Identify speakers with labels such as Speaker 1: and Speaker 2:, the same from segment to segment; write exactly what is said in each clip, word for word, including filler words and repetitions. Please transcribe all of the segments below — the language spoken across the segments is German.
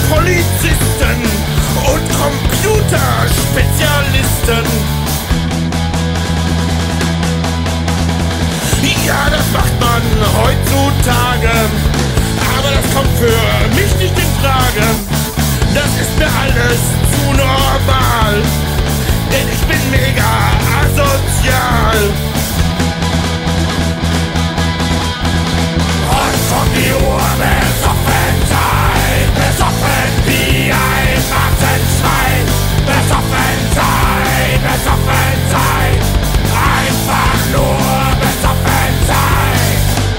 Speaker 1: Polizisten und Computerspezialisten. Ja, das macht man heutzutage, aber das kommt für mich nicht in Frage. Das ist mir alles zu normal, denn ich bin mega asozial. Und von die Uhr besoffen sein, besoffen wie ein Martenschwein. Besoffen sein, besoffen sein, einfach nur besoffen sein.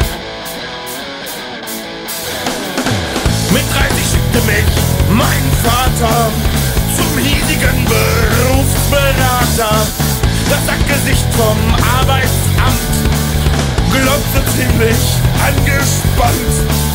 Speaker 1: Mit dreißig schickte mich mein Vater zum hiesigen Berufsberater. Das Sackgesicht vom Arbeitsamt glotzte ziemlich angespannt.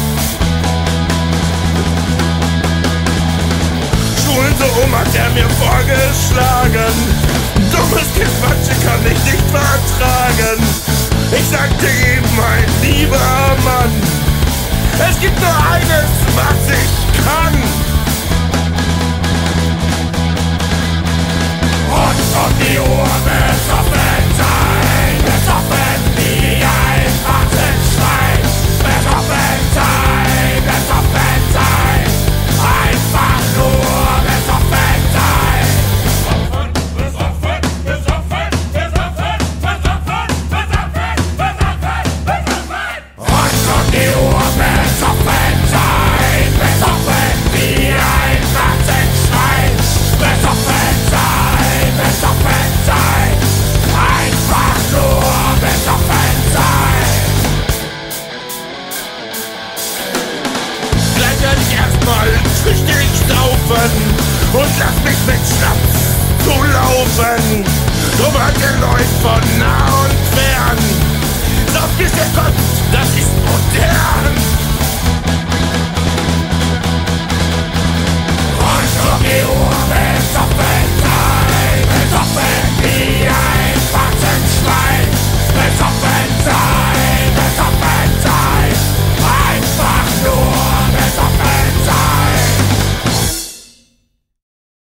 Speaker 1: Schulsohn hat er mir vorgeschlagen. Dummes Gequatsche kann ich nicht vertragen. Ich sagte ihm, mein lieber Mann, es gibt nur eines, was ich kann. Und um die Uhr besoffen sein, besoffen wie ein Martenschwein. Besoffen sein, besoffen sein, einfach nur besoffen sein. Besoffen, besoffen, besoffen, besoffen, besoffen, besoffen, besoffen, besoffen. Und um die Uhr besoffen sein, besoffen wie ein Martenschwein. Besoffen sein, besoffen sein, einfach nur besoffen sein. Gleich werde ich erstmal tüchtig saufen und lass mich mit Schnaps zulaufen. Drum hat der Leut von